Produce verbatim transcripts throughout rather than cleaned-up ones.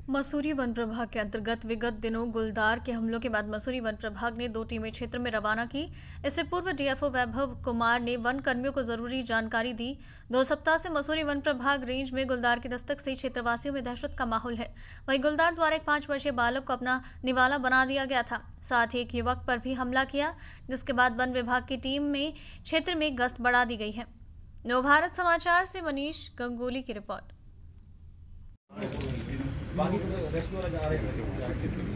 Mussoorie one प्रभाग के अंतर्गत विगत दिनों गुलदार के हमलों के बाद मसूरी वन प्रभाग ने दो टीमें क्षेत्र में रवाना की। इससे पूर्व डीएफओ वैभव कुमार ने वन कर्मियों को जरूरी जानकारी दी। दो सप्ताह से मसूरी वन प्रभाग रेंज में गुलदार की दस्तक से क्षेत्रवासियों में दहशत का माहौल है। वहीं गुलदार द्वारा एक पांच वर्षीय बालक को अपना निवाला बना दिया गया था। साथ ही एक युवक पर भी हमला किया, जिसके बाद वन विभाग की टीम में क्षेत्र में गश्त बढ़ा दी गई है। नव भारत समाचार से मनीष गंगोली की रिपोर्ट। बाकी रेस्टोरेंट जा रहे हैं।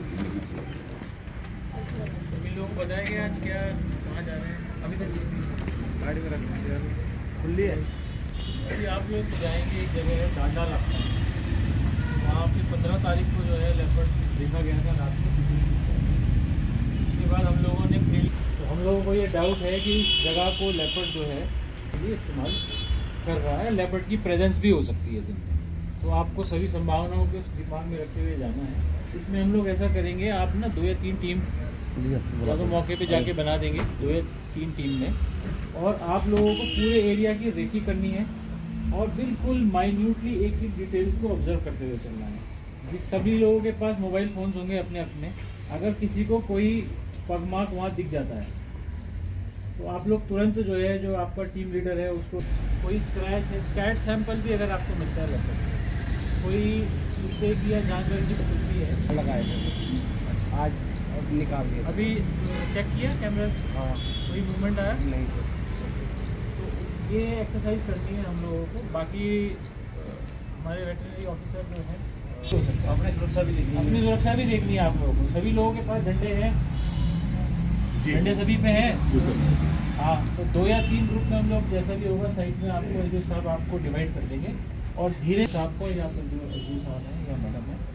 सभी लोग बताएंगे आज क्या कहाँ जा रहे हैं। अभी तक गाड़ी में रखते खुली है। अभी आप लोग जाएंगे, एक जगह है डांडा लगता है, वहाँ पे पंद्रह तारीख को जो है लेपर्ड देखा गया था रात को। उसके बाद हम लोगों ने फिर तो हम लोगों को ये डाउट है कि इस जगह को लेपर्ड जो है ये इस्तेमाल कर रहा है। लेपर्ड की प्रेजेंस भी हो सकती है दिन में, तो आपको सभी संभावनाओं को दिमाग में रखते हुए जाना है। इसमें हम लोग ऐसा करेंगे, आप ना दो या तीन टीम या तो मौके पे जाके बना देंगे दो या तीन टीम में, और आप लोगों को पूरे एरिया की रेकी करनी है और बिल्कुल माइन्यूटली एक एक डिटेल्स को ऑब्जर्व करते हुए चलना है। जिस सभी लोगों के पास मोबाइल फ़ोन्स होंगे अपने अपने, अगर किसी को कोई पगमार्क वहाँ दिख जाता है तो आप लोग तुरंत जो है, जो आपका टीम लीडर है उसको, कोई स्क्रैच है, स्कैट सैंपल भी अगर आपको मिलता है लगता कोई मिस्टेक या जानवर की कुछ भी है लगाए थे आज और निकाल दिया। अभी चेक किया कैमरा से? हाँ, कोई मूवमेंट आया नहीं तो ये एक्सरसाइज करनी है हम लोगों को। बाकी हमारे वेटरनरी ऑफिसर जो है हो सकता है, अपनी सुरक्षा भी देखनी अपनी सुरक्षा भी देखनी है आप लोगों को। सभी लोगों के पास झंडे हैं, झंडे सभी पे हैं। हाँ, तो दो या तीन ग्रुप में हम लोग जैसा भी होगा साइड में आपको जो सब आपको डिवाइड कर देंगे और धीरे साहब को या फिर जो अजू साहब हैं या मैडम है,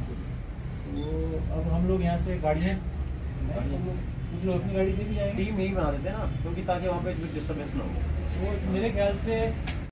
तो अब हम लोग यहाँ से गाड़ियाँ कुछ लोग अपनी गाड़ी से भी जाएंगे। टीम यही बना देते हैं ना, क्योंकि ताकि वहाँ पे डिस्टर्बेंस ना हो। वो मेरे ख्याल से